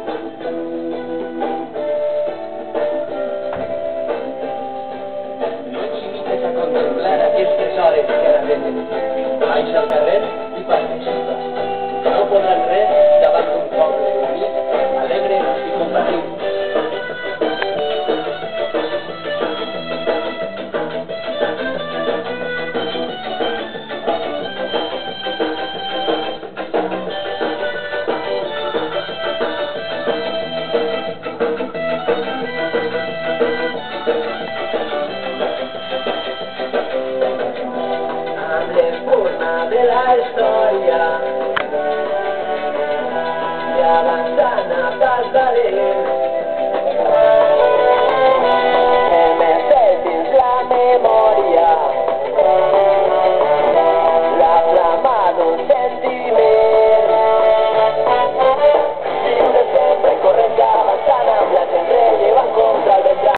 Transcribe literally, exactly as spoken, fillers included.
No et limites a contemplar aquests tesores que ara venen. Baixa al carrer i participa. No podran res